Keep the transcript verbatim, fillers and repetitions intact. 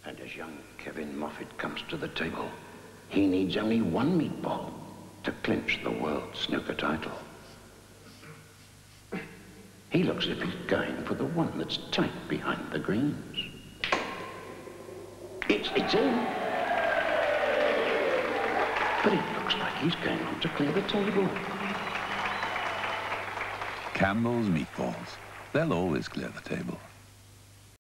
And as young Kevin Moffat comes to the table, he needs only one meatball to clinch the world snooker title. He looks as if he's going for the one that's tight behind the greens. It's, it's in. But it looks like he's going on to clear the table. Campbell's Meatballs. They'll always clear the table.